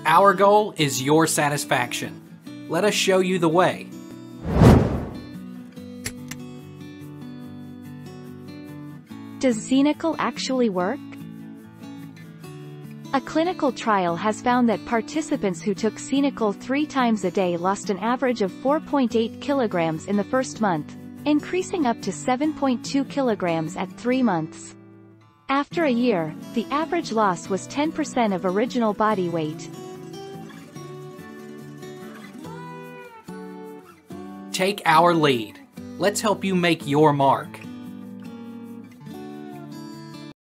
Our goal is your satisfaction. Let us show you the way. Does Xenical actually work? A clinical trial has found that participants who took Xenical 3 times a day lost an average of 4.8 kilograms in the first month, increasing up to 7.2 kilograms at 3 months. After a year, the average loss was 10% of original body weight. Take our lead. Let's help you make your mark.